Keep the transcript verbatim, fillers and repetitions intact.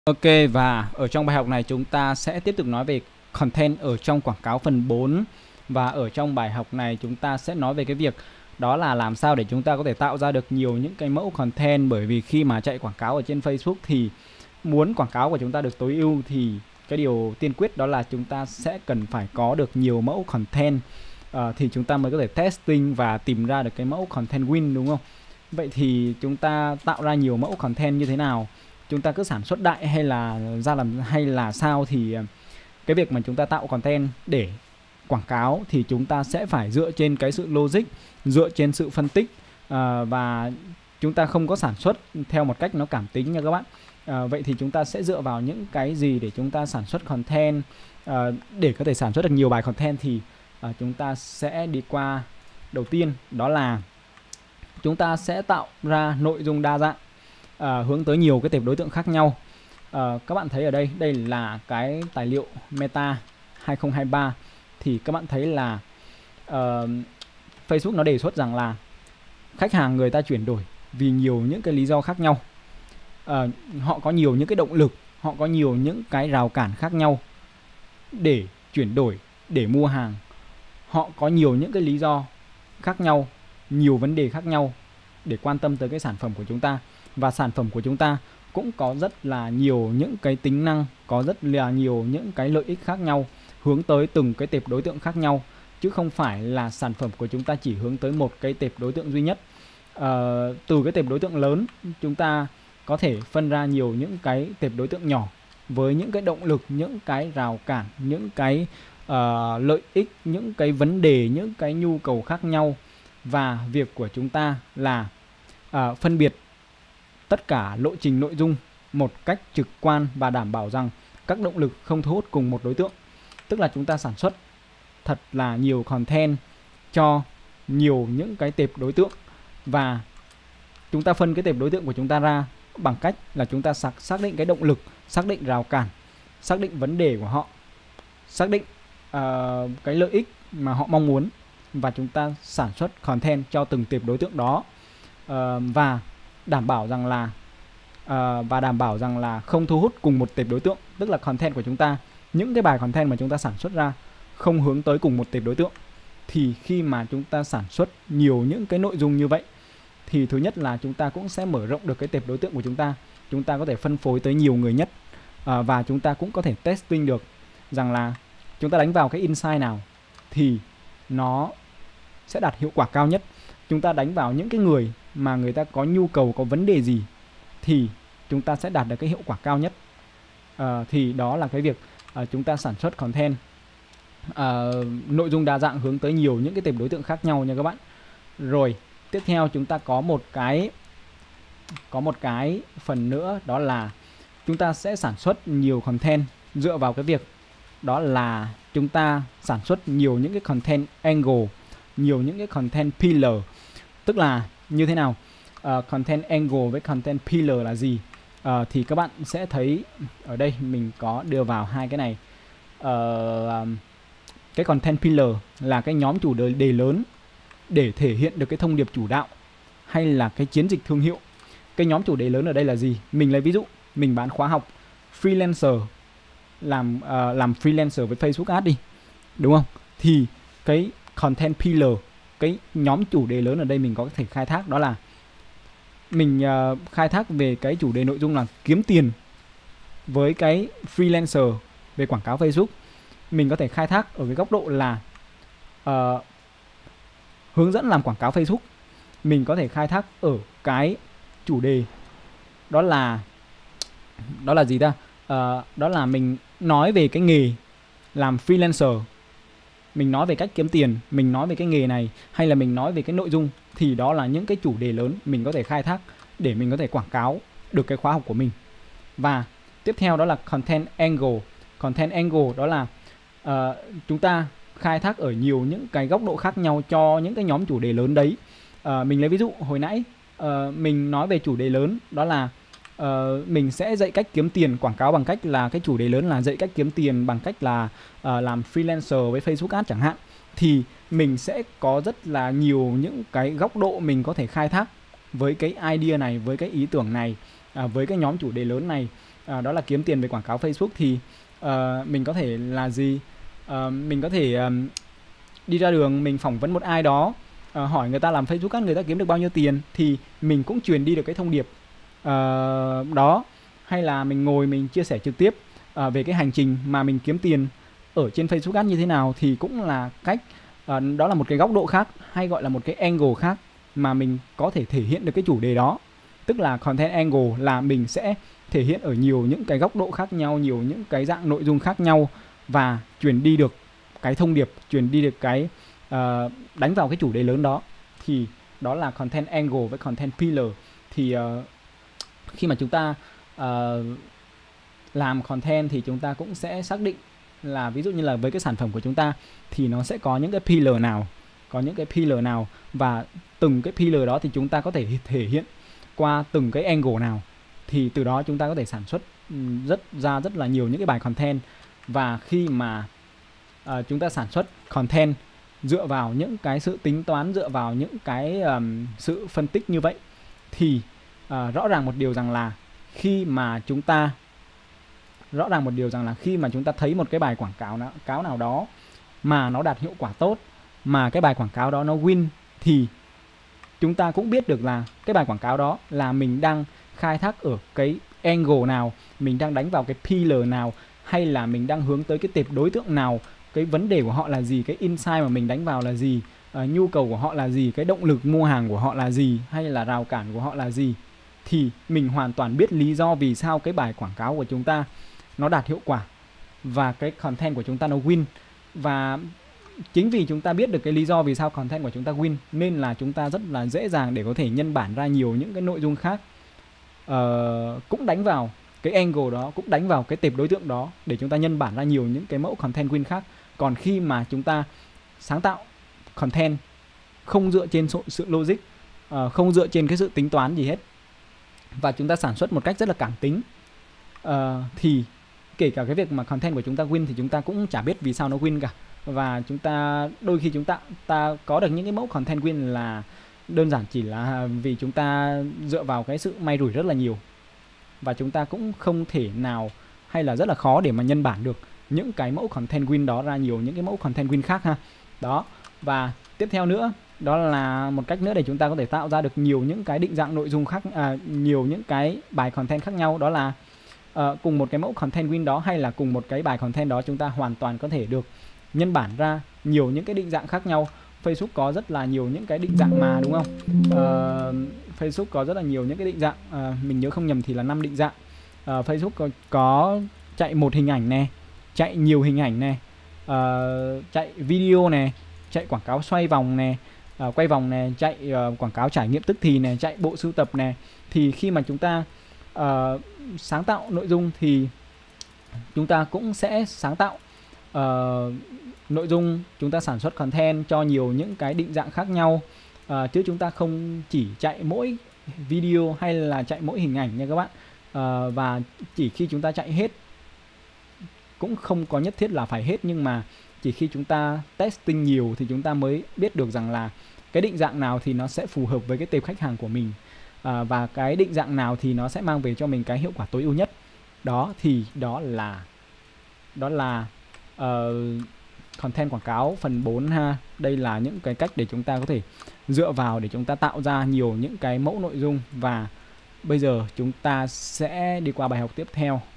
Ok, và ở trong bài học này chúng ta sẽ tiếp tục nói về content ở trong quảng cáo phần bốn. Và ở trong bài học này chúng ta sẽ nói về cái việc đó là làm sao để chúng ta có thể tạo ra được nhiều những cái mẫu content. Bởi vì khi mà chạy quảng cáo ở trên Facebook thì muốn quảng cáo của chúng ta được tối ưu thì cái điều tiên quyết đó là chúng ta sẽ cần phải có được nhiều mẫu content. uh, Thì chúng ta mới có thể testing và tìm ra được cái mẫu content win, đúng không? Vậy thì chúng ta tạo ra nhiều mẫu content như thế nào? Chúng ta cứ sản xuất đại hay là ra làm hay là sao? Thì cái việc mà chúng ta tạo content để quảng cáo thì chúng ta sẽ phải dựa trên cái sự logic, dựa trên sự phân tích, à, và chúng ta không có sản xuất theo một cách nó cảm tính nha các bạn. à, Vậy thì chúng ta sẽ dựa vào những cái gì để chúng ta sản xuất content? à, Để có thể sản xuất được nhiều bài content thì à, chúng ta sẽ đi qua đầu tiên, đó là chúng ta sẽ tạo ra nội dung đa dạng, à, hướng tới nhiều cái tệp đối tượng khác nhau. à, Các bạn thấy ở đây, đây là cái tài liệu Meta hai không hai ba. Thì các bạn thấy là uh, Facebook nó đề xuất rằng là khách hàng người ta chuyển đổi vì nhiều những cái lý do khác nhau. uh, Họ có nhiều những cái động lực, họ có nhiều những cái rào cản khác nhau để chuyển đổi, để mua hàng. Họ có nhiều những cái lý do khác nhau, nhiều vấn đề khác nhau để quan tâm tới cái sản phẩm của chúng ta. Và sản phẩm của chúng ta cũng có rất là nhiều những cái tính năng, có rất là nhiều những cái lợi ích khác nhau, hướng tới từng cái tệp đối tượng khác nhau, chứ không phải là sản phẩm của chúng ta chỉ hướng tới một cái tệp đối tượng duy nhất. à, Từ cái tệp đối tượng lớn chúng ta có thể phân ra nhiều những cái tệp đối tượng nhỏ với những cái động lực, những cái rào cản, những cái uh, lợi ích, những cái vấn đề, những cái nhu cầu khác nhau. Và việc của chúng ta là uh, phân biệt tất cả lộ trình nội dung một cách trực quan và đảm bảo rằng các động lực không thu hút cùng một đối tượng. Tức là chúng ta sản xuất thật là nhiều content cho nhiều những cái tệp đối tượng, và chúng ta phân cái tệp đối tượng của chúng ta ra bằng cách là chúng ta xác, xác định cái động lực, xác định rào cản, xác định vấn đề của họ, xác định uh, cái lợi ích mà họ mong muốn, và chúng ta sản xuất content cho từng tệp đối tượng đó. uh, và đảm bảo rằng là uh, và đảm bảo rằng là không thu hút cùng một tệp đối tượng. Tức là content của chúng ta, những cái bài content mà chúng ta sản xuất ra không hướng tới cùng một tệp đối tượng. Thì khi mà chúng ta sản xuất nhiều những cái nội dung như vậy thì thứ nhất là chúng ta cũng sẽ mở rộng được cái tệp đối tượng của chúng ta. Chúng ta có thể phân phối tới nhiều người nhất, uh, và chúng ta cũng có thể testing được rằng là chúng ta đánh vào cái insight nào thì nó sẽ đạt hiệu quả cao nhất. Chúng ta đánh vào những cái người mà người ta có nhu cầu, có vấn đề gì thì chúng ta sẽ đạt được cái hiệu quả cao nhất. à, Thì đó là cái việc à, chúng ta sản xuất content à, nội dung đa dạng hướng tới nhiều những cái tệp đối tượng khác nhau nha các bạn. Rồi tiếp theo chúng ta có một cái có một cái phần nữa, đó là chúng ta sẽ sản xuất nhiều content dựa vào cái việc đó là chúng ta sản xuất nhiều những cái content angle, nhiều những cái content pillar. Tức là như thế nào? Uh, content angle với content pillar là gì? Uh, thì các bạn sẽ thấy ở đây mình có đưa vào hai cái này. Uh, cái content pillar là cái nhóm chủ đề, đề lớn để thể hiện được cái thông điệp chủ đạo hay là cái chiến dịch thương hiệu. Cái nhóm chủ đề lớn ở đây là gì? Mình lấy ví dụ, mình bán khóa học freelancer, làm uh, làm freelancer với Facebook Ads đi, đúng không? Thì cái content pillar, cái nhóm chủ đề lớn ở đây mình có thể khai thác, đó là mình uh, khai thác về cái chủ đề nội dung là kiếm tiền với cái freelancer về quảng cáo Facebook. Mình có thể khai thác ở cái góc độ là uh, hướng dẫn làm quảng cáo Facebook. Mình có thể khai thác ở cái chủ đề đó là đó là gì ta? Uh, đó là mình nói về cái nghề làm freelancer, mình nói về cách kiếm tiền, mình nói về cái nghề này, hay là mình nói về cái nội dung. Thì đó là những cái chủ đề lớn mình có thể khai thác để mình có thể quảng cáo được cái khóa học của mình. Và tiếp theo đó là content angle. Content angle đó là uh, chúng ta khai thác ở nhiều những cái góc độ khác nhau cho những cái nhóm chủ đề lớn đấy. uh, Mình lấy ví dụ hồi nãy uh, mình nói về chủ đề lớn, đó là Uh, mình sẽ dạy cách kiếm tiền quảng cáo bằng cách là cái chủ đề lớn là dạy cách kiếm tiền bằng cách là uh, làm freelancer với Facebook Ads chẳng hạn. Thì mình sẽ có rất là nhiều những cái góc độ mình có thể khai thác với cái idea này, với cái ý tưởng này, uh, với cái nhóm chủ đề lớn này. uh, uh, đó là kiếm tiền về quảng cáo Facebook, thì uh, mình có thể là gì? Uh, mình có thể um, đi ra đường mình phỏng vấn một ai đó, uh, hỏi người ta làm Facebook Ads người ta kiếm được bao nhiêu tiền, thì mình cũng truyền đi được cái thông điệp uh, đó. Hay là mình ngồi mình chia sẻ trực tiếp uh, về cái hành trình mà mình kiếm tiền ở trên Facebook Ads như thế nào, thì cũng là cách, uh, đó là một cái góc độ khác, hay gọi là một cái angle khác mà mình có thể thể hiện được cái chủ đề đó. Tức là content angle là mình sẽ thể hiện ở nhiều những cái góc độ khác nhau, nhiều những cái dạng nội dung khác nhau, và truyền đi được cái thông điệp, truyền đi được cái uh, đánh vào cái chủ đề lớn đó. Thì đó là content angle với content pillar. Thì uh, khi mà chúng ta uh, làm content thì chúng ta cũng sẽ xác định là ví dụ như là với cái sản phẩm của chúng ta thì nó sẽ có những cái pillar nào, có những cái pillar nào, và từng cái pillar đó thì chúng ta có thể thể hiện qua từng cái angle nào. Thì từ đó chúng ta có thể sản xuất rất ra rất là nhiều những cái bài content. Và khi mà uh, chúng ta sản xuất content dựa vào những cái sự tính toán, dựa vào những cái um, sự phân tích như vậy, thì uh, rõ ràng một điều rằng là khi mà chúng ta rõ ràng một điều rằng là khi mà chúng ta thấy một cái bài quảng cáo nào, cáo nào đó mà nó đạt hiệu quả tốt, mà cái bài quảng cáo đó nó win, thì chúng ta cũng biết được là cái bài quảng cáo đó là mình đang khai thác ở cái angle nào, mình đang đánh vào cái pillar nào, hay là mình đang hướng tới cái tệp đối tượng nào, cái vấn đề của họ là gì, cái insight mà mình đánh vào là gì, uh, nhu cầu của họ là gì, cái động lực mua hàng của họ là gì, hay là rào cản của họ là gì. Thì mình hoàn toàn biết lý do vì sao cái bài quảng cáo của chúng ta nó đạt hiệu quả và cái content của chúng ta nó win. Và chính vì chúng ta biết được cái lý do vì sao content của chúng ta win, nên là chúng ta rất là dễ dàng để có thể nhân bản ra nhiều những cái nội dung khác, uh, cũng đánh vào cái angle đó, cũng đánh vào cái tệp đối tượng đó, để chúng ta nhân bản ra nhiều những cái mẫu content win khác. Còn khi mà chúng ta sáng tạo content không dựa trên sự logic, uh, không dựa trên cái sự tính toán gì hết, và chúng ta sản xuất một cách rất là cảm tính, uh, thì kể cả cái việc mà content của chúng ta win thì chúng ta cũng chả biết vì sao nó win cả. Và chúng ta đôi khi chúng ta ta có được những cái mẫu content win là đơn giản chỉ là vì chúng ta dựa vào cái sự may rủi rất là nhiều, và chúng ta cũng không thể nào, hay là rất là khó để mà nhân bản được những cái mẫu content win đó ra nhiều những cái mẫu content win khác ha. Đó. Và tiếp theo nữa, đó là một cách nữa để chúng ta có thể tạo ra được nhiều những cái định dạng nội dung khác, à, nhiều những cái bài content khác nhau. Đó là uh, cùng một cái mẫu content win đó, hay là cùng một cái bài content đó, chúng ta hoàn toàn có thể được nhân bản ra nhiều những cái định dạng khác nhau. Facebook có rất là nhiều những cái định dạng mà, đúng không? Uh, Facebook có rất là nhiều những cái định dạng, uh, mình nhớ không nhầm thì là năm định dạng. uh, Facebook có, có chạy một hình ảnh này, chạy nhiều hình ảnh này, uh, chạy video này, chạy quảng cáo xoay vòng này, uh, quay vòng này, chạy uh, quảng cáo trải nghiệm tức thì này, chạy bộ sưu tập này. Thì khi mà chúng ta uh, sáng tạo nội dung thì chúng ta cũng sẽ sáng tạo uh, nội dung, chúng ta sản xuất content cho nhiều những cái định dạng khác nhau, uh, chứ chúng ta không chỉ chạy mỗi video hay là chạy mỗi hình ảnh nha các bạn. Uh, và chỉ khi chúng ta chạy hết, cũng không có nhất thiết là phải hết, nhưng mà chỉ khi chúng ta testing nhiều thì chúng ta mới biết được rằng là cái định dạng nào thì nó sẽ phù hợp với cái tệp khách hàng của mình, uh, và cái định dạng nào thì nó sẽ mang về cho mình cái hiệu quả tối ưu nhất. Đó thì đó là đó là uh, content quảng cáo phần bốn ha. Đây là những cái cách để chúng ta có thể dựa vào để chúng ta tạo ra nhiều những cái mẫu nội dung. Và bây giờ chúng ta sẽ đi qua bài học tiếp theo.